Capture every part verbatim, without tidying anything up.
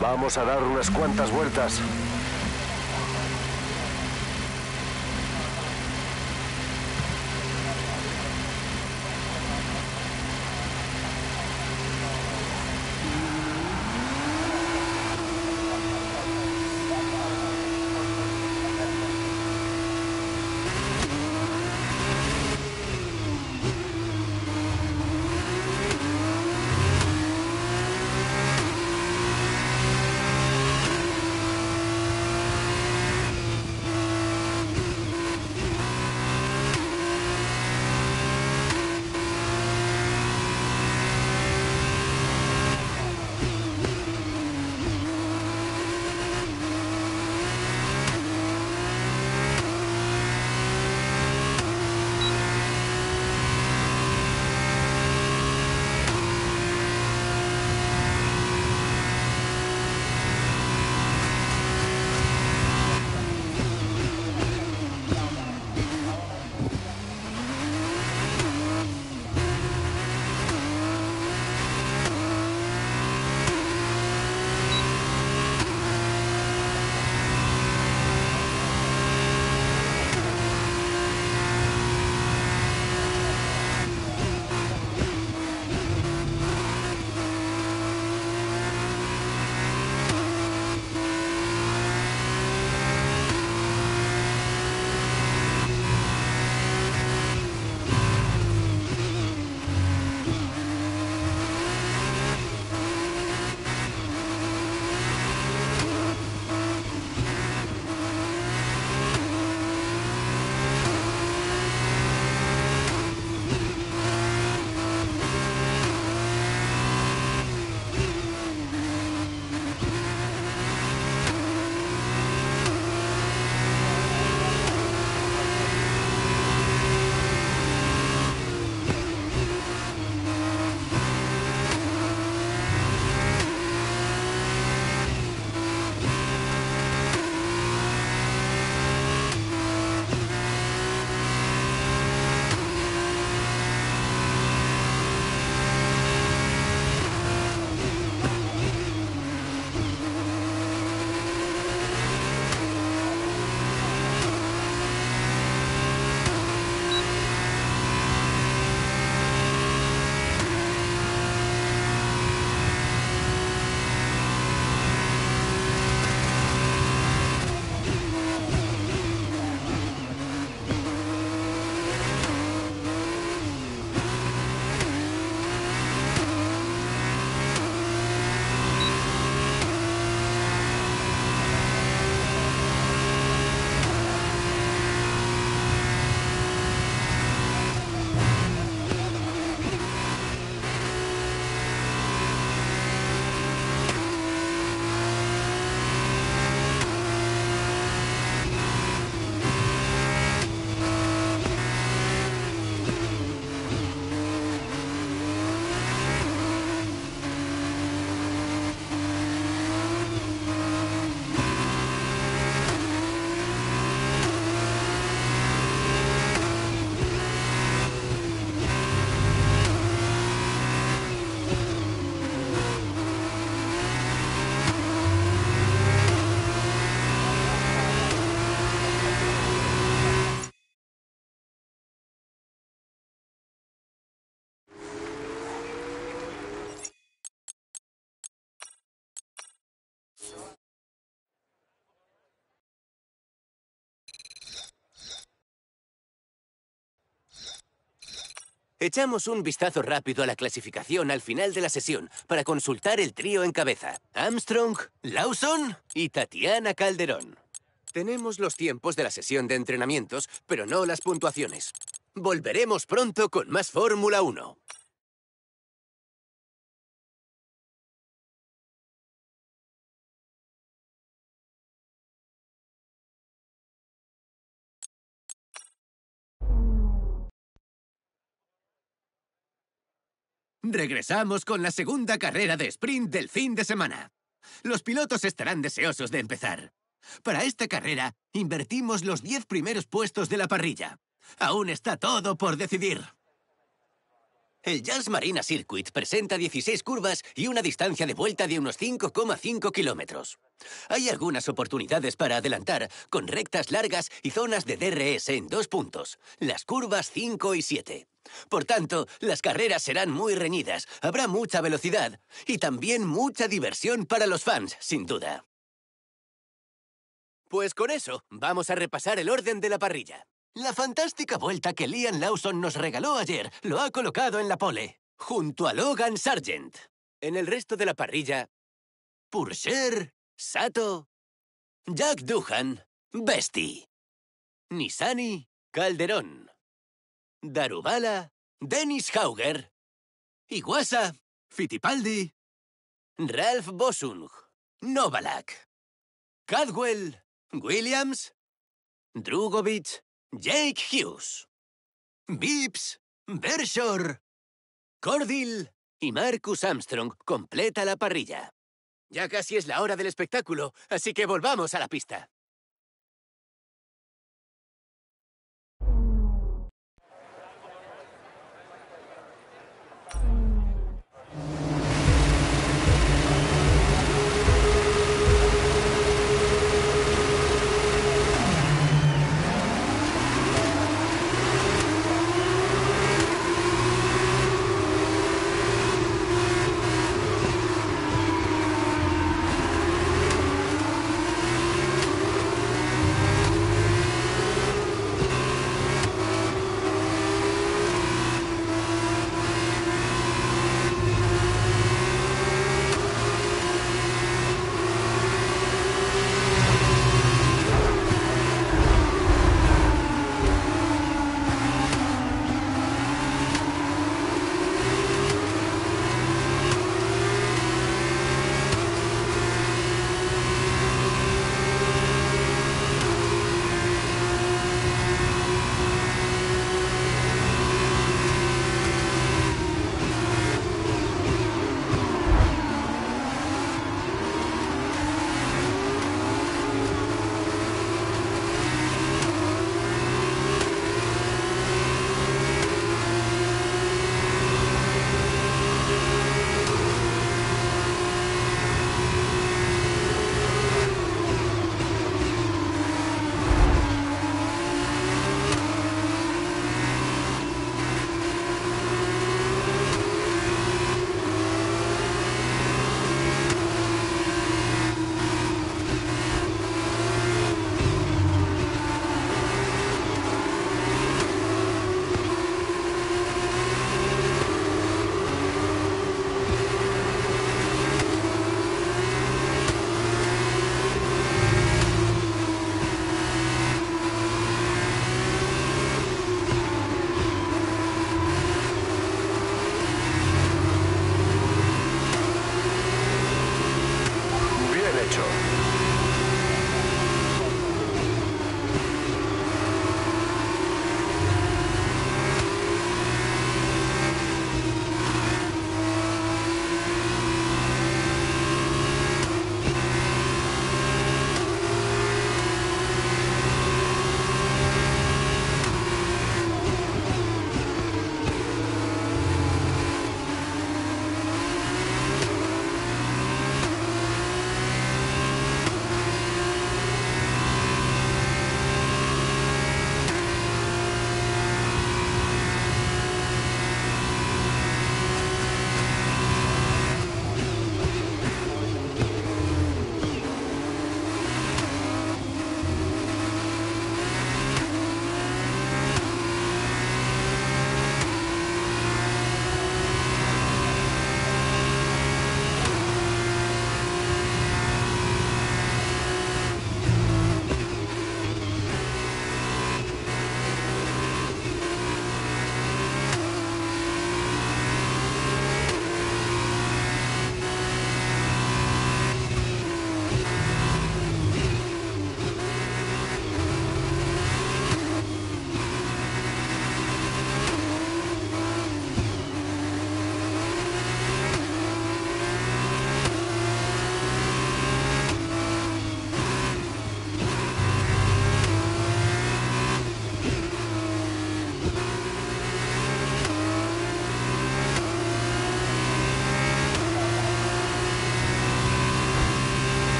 Vamos a dar unas cuantas vueltas. Echamos un vistazo rápido a la clasificación al final de la sesión para consultar el trío en cabeza. Armstrong, Lawson y Tatiana Calderón. Tenemos los tiempos de la sesión de entrenamientos, pero no las puntuaciones. Volveremos pronto con más Fórmula uno. Regresamos con la segunda carrera de sprint del fin de semana. Los pilotos estarán deseosos de empezar. Para esta carrera, invertimos los diez primeros puestos de la parrilla. Aún está todo por decidir. El Jazz Marina Circuit presenta dieciséis curvas y una distancia de vuelta de unos cinco coma cinco kilómetros. Hay algunas oportunidades para adelantar, con rectas largas y zonas de D R S en dos puntos, las curvas cinco y siete. Por tanto, las carreras serán muy reñidas, habrá mucha velocidad y también mucha diversión para los fans, sin duda. Pues con eso, vamos a repasar el orden de la parrilla. La fantástica vuelta que Liam Lawson nos regaló ayer lo ha colocado en la pole, junto a Logan Sargent. En el resto de la parrilla, Pourchaire, Sato, Jack Doohan, Besti, Nissany, Calderón, Daruvala, Dennis Hauger, Iwasa, Fittipaldi, Ralph Bossung, Novalak, Cadwell, Williams, Drugovich, Jake Hughes, Bibbs, Bershore, Cordil y Marcus Armstrong completa la parrilla. Ya casi es la hora del espectáculo, así que volvamos a la pista.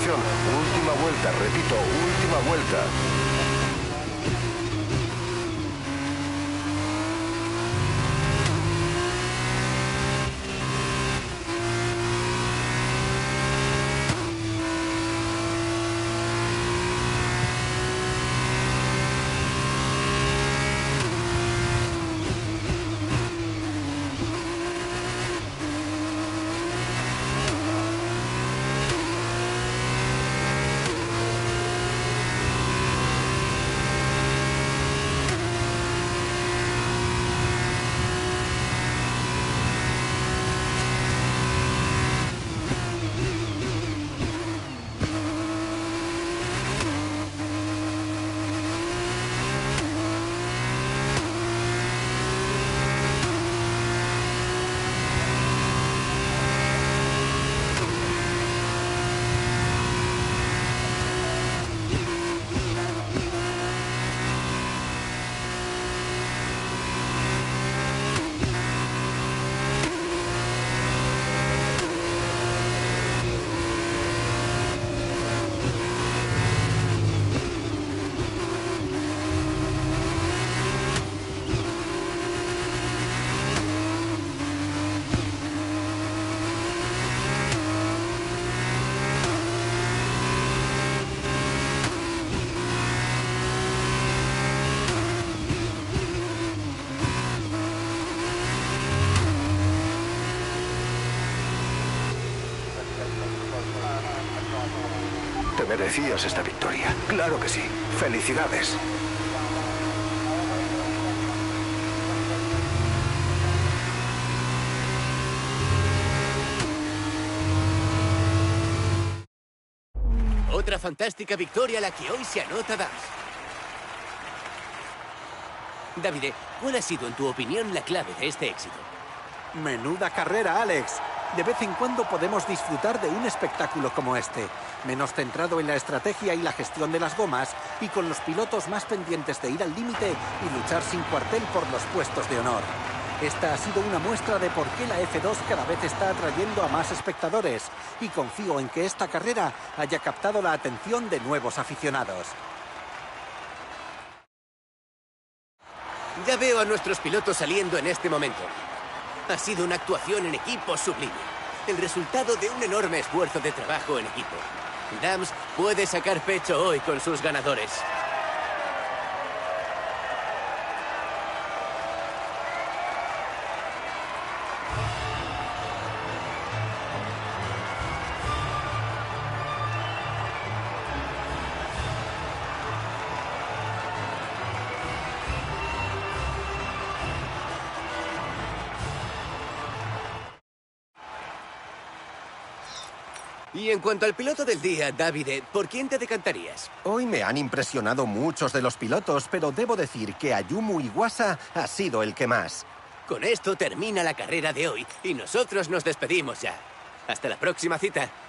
Atención, última vuelta, repito, última vuelta. Te merecías esta victoria. Claro que sí. ¡Felicidades! Otra fantástica victoria la que hoy se anota Dams. Davide, ¿cuál ha sido, en tu opinión, la clave de este éxito? Menuda carrera, Alex. De vez en cuando podemos disfrutar de un espectáculo como este, menos centrado en la estrategia y la gestión de las gomas y con los pilotos más pendientes de ir al límite y luchar sin cuartel por los puestos de honor. Esta ha sido una muestra de por qué la F dos cada vez está atrayendo a más espectadores y confío en que esta carrera haya captado la atención de nuevos aficionados. Ya veo a nuestros pilotos saliendo en este momento. Ha sido una actuación en equipo sublime. El resultado de un enorme esfuerzo de trabajo en equipo. Dams puede sacar pecho hoy con sus ganadores. Y en cuanto al piloto del día, Davide, ¿por quién te decantarías? Hoy me han impresionado muchos de los pilotos, pero debo decir que Ayumu Iwasa ha sido el que más. Con esto termina la carrera de hoy y nosotros nos despedimos ya. Hasta la próxima cita.